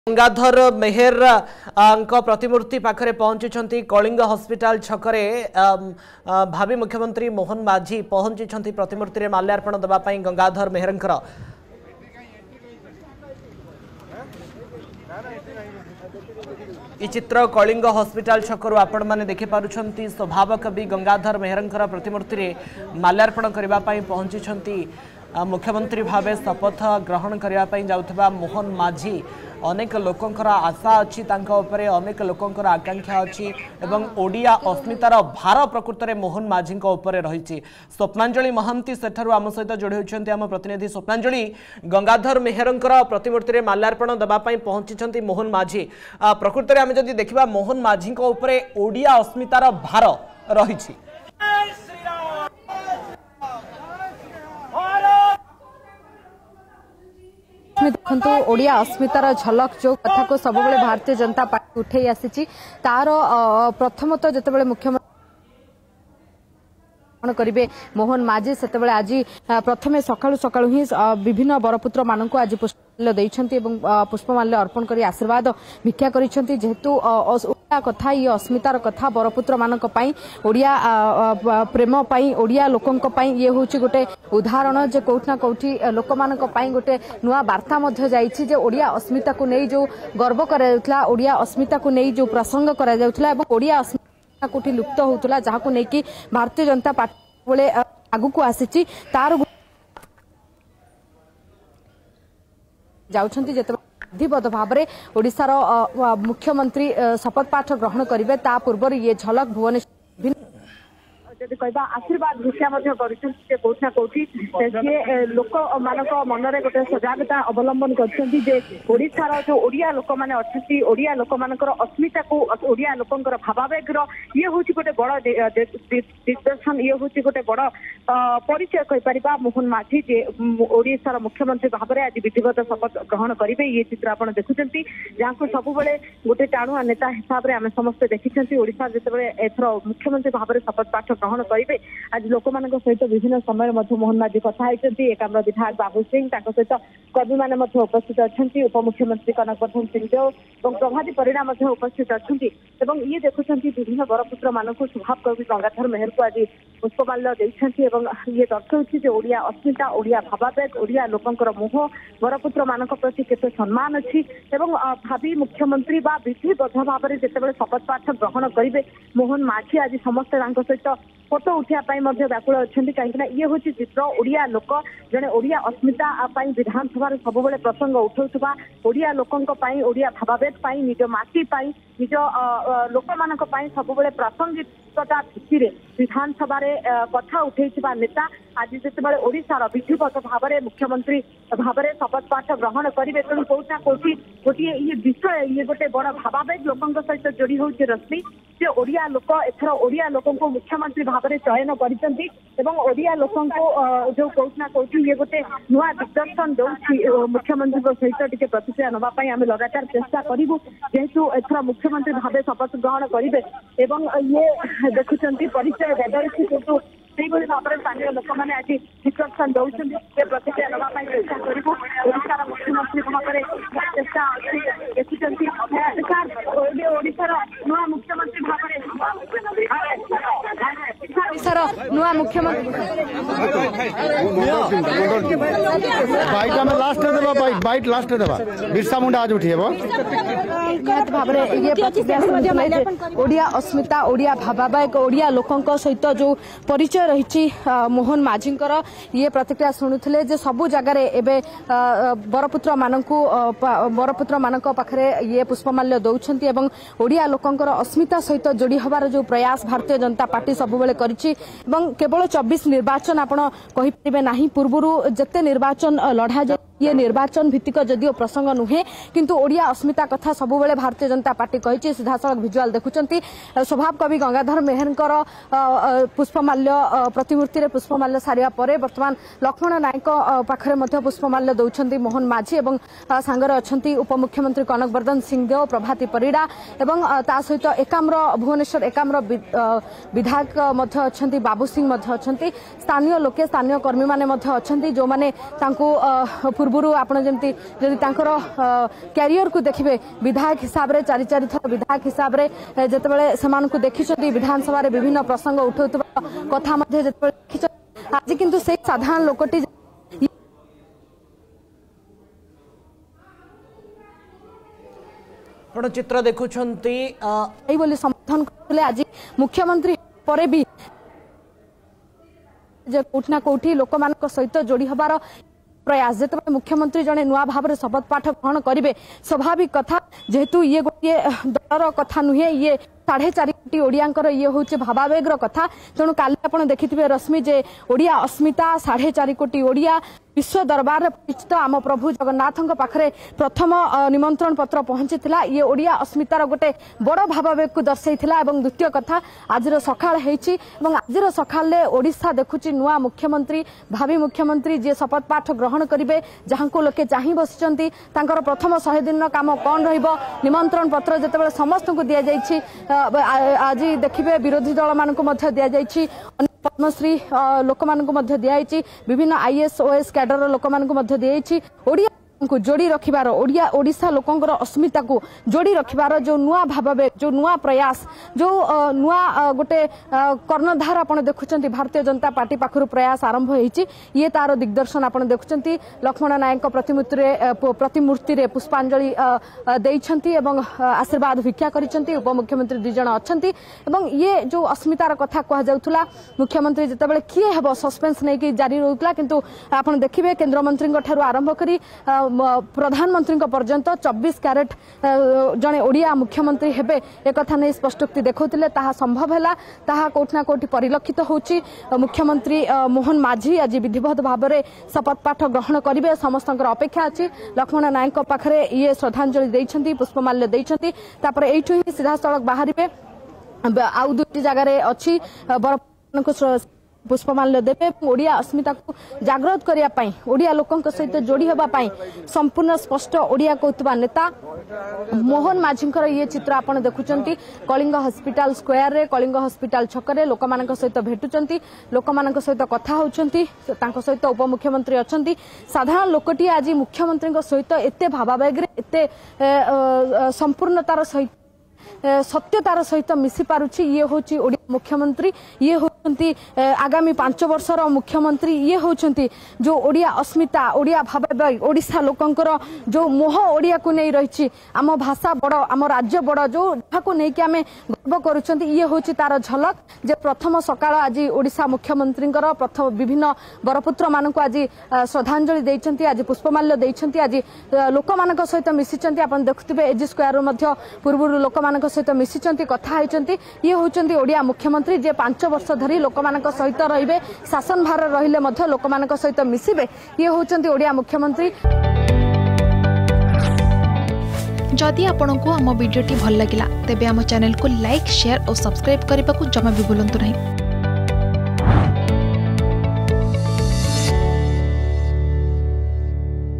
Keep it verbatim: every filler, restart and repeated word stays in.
गंगाधर मेहर प्रतिमूर्ति पाखरे पहुंची कलिंग हॉस्पिटल छकरे भावी मुख्यमंत्री मोहन माझी पहुंची प्रतिमूर्ति माल्यार्पण देवाई गंगाधर मेहर चित्र कलिंग हॉस्पिटल छकरू आपण माने देखि पारुछंती स्वभाव कवि गंगाधर मेहर प्रतिमूर्ति माल्यार्पण करने पहुंची मुख्यमंत्री भावे शपथ ग्रहण करने जाउथबा मोहन माझी अनेक लोकंकर आशा अच्छी उपरे अनेक लोकंकर आकांक्षा अच्छी एवं ओडिया अस्मितार भार प्रकृत में मोहन माझी रही स्वप्नांजलि महांती सेठारु आम सहित जोड़ी होती आम प्रतिनिधि स्वप्नांजलि गंगाधर मेहर प्रतिमूर्ति में माल्यार्पण देवाई पहुंची मोहन माझी प्रकृत में आम जदि देखा मोहन माझी ओडिया अस्मितार भार रही देखु ओडिया अस्मितार झलक जो कथा को सब भारतीय जनता पार्टी उठे आसी तार प्रथमतः जितेबाला मुख्यमंत्री करेंगे मोहन माझी से आज प्रथम सकाळु सकाळु ही विभिन्न बरपुत्र मानक आज पुष्पमाल्य देइछंती एवं पुष्पमाल्य अर्पण करी आशीर्वाद भिक्षा करिछंती जेहेतु ओडिया कथा ये अस्मितार कथा बरपुत्र मानक पई ओडिया प्रेम पई ओडिया लोकंक पई ये होची गोटे उदाहरण जे कोठना कोठी लोक मानक पई गोटे नुआ वार्ता मध्ये जाईछि जे ओडिया अस्मिता को नै जो गर्व करा जाउथला ओडिया अस्मिता को नै जो प्रसंग करा जाउथला एवं ओडिया कोठी लुप्त होउतला जहाको नेकी भारतीय जनता पार्टी बोले आगु को आसीची तार जाउछंती जते विधिवत भाव में ओडिशार मुख्यमंत्री शपथ पाठ ग्रहण करेंगे ता पूर्व ये झलक भुवनेश्वर जदि कहबा आशीर्वाद भिक्षा कौटना कौटी सी लोक मान मनरे गोटे सजागता अवलंबन करशार जो ओडिया लोक मैंने अच्छा ओडिया लोक मान अस्मिता को ओडिया लोकंर भावावेग ये हूँ गोटे बड़ दिग्दर्शन ये हूँ गोटे बड़ परिचय कहीपर मोहन माझी जे ओडिशार मुख्यमंत्री भाव में आज विधिवत शपथ ग्रहण करेंगे ये चित्र आप देखुं जहाँ को सब गोटे टाणुआ नेता हिसाब से आम समस्ते देखी ओडिशा जिते एथर मुख्यमंत्री भाव में शपथ पाठ ग्रहण करेंगे आज लोक मान सहित विभिन्न समय मोहन माझी कथा एकाम्र विधायक बाबू सिंह सहित कर्मी मैंने उपस्थित अच्छा उपमुख्यमंत्री कनकवर्धन सिंहदेव और प्रभाती परिड़ा उपस्थित अच्छा ये देखुं विभिन्न बरपुत्र मानक स्वभाव कवि गंगाधर मेहर को आज पुष्पमाल्य देइछंती एवं ये दर्शाऊँ जे ओडिया अस्मिता ओडिया भावावेग ओडिया लोकंकर मोह बरपुत्र मानक प्रति केते सम्मान अच्छी एवं भावी मुख्यमंत्री बा विधिबद्ध भाव में जितेबाला शपथ पाठ ग्रहण करेंगे मोहन माझी आज समस्त सहित फोटो उठापी व्याकुल अच्छा कहीं ये हूँ चित्र ओडिया लोक जड़े ओडिया अस्मिता विधानसभा सब प्रसंग उठाउथबा ओडिया लोकंपाई ओडिया भावावेग निज माटी निज लोक मान सब प्रासंगिकता भित्ति विधानसभा कथा उठा नेता आज जिते ओडिशार विधिवत भाव में मुख्यमंत्री भाव में शपथ पाठ ग्रहण करेंगे तेणु कौटना कौटी गोटे ये विषय ये गोटे बड़ भावावेग लोक सहित जोड़ी हूँ रश्मि जे ओडिया लोक एथर ओडिया लोक मुख्यमंत्री भाव में चयन करछंती एवं ओडिया लोक जो कौटना कौटी ये गोटे नुआ दिग्दर्शन दौर मुख्यमंत्री सहित टी प्रतिक्रिया नापी आम लगातार चेष्टा करूँ जेहेतु एथर मुख्यमंत्री भाव शपथ ग्रहण करेंगे एवं ये देखुं परिचय बदलती किंतु भाव में स्थानीय लोक मैंने आज दिग्दर्शन दौरान प्रतिक्रिया नापी चेष्टा करूँ ओडिशार मुख्यमंत्री भाव में चेष्टा देखुं ओडिशार नुआ मुख्यमंत्री भाव ओडिशार नुआ मुख्यमंत्री बाइट आम लास्ट देबा बाइट बाइट लास्ट देबा बिरसा मुंडा आज उठिएबो निहत भाव में ये प्रतिक्रिया ओडिया अस्मिता ओडिया भावावेग ओडिया लोकंक सहित जो परिचय रही मोहन माझी ये प्रतिक्रिया शुणुले जे सबु जगार एवं बरपुत्र मानक बरपुत्र मानक पाखरे ये पुष्पमाल्य दौरान एवं ओडिया लोकंकर अस्मिता सहित जोड़ी हबार जो प्रयास भारतीय जनता पार्टी सबुबले करिछि एवं केवल चौबीस निर्वाचन आपण कहि परिबे नाही पूर्वरु जते निर्वाचन लढ़ा जाय ये निर्वाचन भित्तिक जदिओ प्रसंग नुहे किंतु ओडिया अस्मिता कथा सबुबले भारतीय जनता पार्टी कहिछि सीधासलख भिजुआल देखुचंती स्वभाव कवि गंगाधर मेहरकर पुष्पमाल्य प्रतिमूर्ति रे पुष्पमाल्य सारिया परे वर्तमान लक्ष्मण नायक पाखरे मध्य पुष्पमाल्य दौरान मोहन माझी एवं सांगरे अछंती उपमुख्यमंत्री कनकवर्धन सिंहदेव प्रभाती परिड़ा एवं ता सहित एकाम्र भुवनेश्वर एकाम्र विधायक मध्य अछंती बाबू सिंह मध्य अछंती स्थानीय लोके स्थानीय कर्मी माने मध्य अछंती जो माने तांको पूर्व आपण जमती जदि तांकर कैरियर को देखिबे विधायक हिसाब रे चारि चारि थर विधायक हिसाब रे जेतेबेले समान को देखिछथि विधानसभा रे विभिन्न प्रसंग उठौतबा कथा मध्ये जेतेबेले देखिछ आज किंतु से साधारण लोकटी आपण चित्र देखुछंती एई बोली समर्थन करले आज मुख्यमंत्री परे भी जे कोठना कोठी लोक मानक सहित जोड़ी हबार प्रयास जेते मुख्यमंत्री जने नुआ भाव में शपथ पाठ ग्रहण करेंगे स्वाभाविक कथा जेहेतु ये गोटे दलर कथा नुहे ये साढ़े चार कोटी ओडियांकर ये हूँ भावावेगर कथा तेणु काली आप देखिथे रश्मि जे ओडिया अस्मिता साढ़े चार कोटी ओडिया विश्व दरबार परिचित आम प्रभु जगन्नाथ पाखरे प्रथम निमंत्रण पत्र पहुंची ये ओडिया अस्मितार गोटे बड़ भावावेग को दर्शाइला एवं द्वितीय कथा आज सकाळ हेछि एवं आज सकाळ ओडिशा देखुची नुआ मुख्यमंत्री भावी मुख्यमंत्री जे शपथ पाठ ग्रहण करेंगे जहां को लोके चाहि बसिचंती तांकर प्रथम सौ दिन काम कौन रहिबो निमंत्रण पत्र जेतेबेले समस्त को दिया जाइछि आज देखिबे विरोधी दल मानक मध्य दिया जाइछि पद्मश्री लोक मानक मध्य दिया जाइछि विभिन्न आईएएस ओएस कैडर लोक मानक मध्य दिया जाइछि ओडिया को जोड़ी रखिबार ओडिया ओडिशा लोकंकर अस्मिता को जोड़ी रखिबार जो नुआ भावावेग जो नुआ प्रयास जो नुआ गोटे कर्णधार आपण देखुचंती भारतीय जनता पार्टी पाखरु प्रयास आरंभ होईची ये तार दिग्दर्शन आपण देखुचंती लक्ष्मण नायक प्रतिमूर्ति रे प्रतिमूर्ति रे पुष्पांजलि देइछंती एवं आशीर्वाद भिक्षा करिसंती उपमुख्यमंत्री दि जण अछंती एवं ये जो अस्मितार कथा कहा जाउथुला मुख्यमंत्री जेतेबेले किए हेबो सस्पेंस नै कि जारी रहउतला किंतु आपण देखिबे केंद्र मंत्री ठारू आरंभ करी प्रधानमंत्री पर्यंत चौबीस कैरेट जड़े ओडिया मुख्यमंत्री हेबे एक कथा नहीं स्पष्टोक्ति देखौतिले ताहा संभव हैला ताहा कोठना कोठी परिलक्षित होउची मुख्यमंत्री मोहन माझी आज विधिवत भाव में शपथ पाठ ग्रहण करेंगे समस्त अपेक्षा अच्छी लक्ष्मण नायक पाखरे ये श्रद्धांजलि देइछंती पुष्पमाल्य देइछंती तापर एठु ही सीधा सड़क बाहरिबे आउ दुटी जगह अच्छी बर पुष्पमाल्य देवे ओडिया अस्मिता को जागृत करने ओडिया लोकों सहित जोड़ी होगापाई संपूर्ण स्पष्ट ओडिया कहूबा नेता मोहन माझींकर ये चित्र आप देखुंट कलिंग हॉस्पिटल स्क्वायर रे कलिंग हॉस्पिटल छकरे लोक मान सहित भेटुंट लोक मान सहित कथा होती सहित उपमुख्यमंत्री अच्छा साधारण लोकटी आज मुख्यमंत्री सहित एत भावावेग एत संपूर्णतार सहित सत्यतार सहित मिसी पारुछि ये होची ओडिया मुख्यमंत्री ये होचंती आगामी पांच वर्षर मुख्यमंत्री ये होचंती जो ओडिया अस्मिता ओडिया भावावेग ओडिशा लोकंकर जो मोह ओडिया को नहीं रही आम भाषा बड़ आम राज्य बड़ जो जहां नहीं कि आमे गर्व करुछंती ये होची तार झलक जे प्रथम सकाळ आज ओडिशा मुख्यमंत्री प्रथम विभिन्न बरपुत्र मानक आज श्रद्धांजलि देइछंती आज पुष्पमाल्य देइछंती आज लोक मानक सहित मिसिछंती आपण देखुथिबे एजी स्क्वायर मध्य पूर्व लोक मानक सहित मिसिछंती कथा होइछंती ये होचंती ओडिया मुख्यमंत्री जे पांच वर्ष धरी लोक मानक सहित रहिबे शासन भार रहिले मध्य लोक मानक सहित मिसिबे ये होचंती ओडिया मुख्यमंत्री। जदि आपंक आम भिडी भल लगा तेब आम चैनल को लाइक शेयर और सब्सक्राइब करने को जमा भी भूलु नहीं।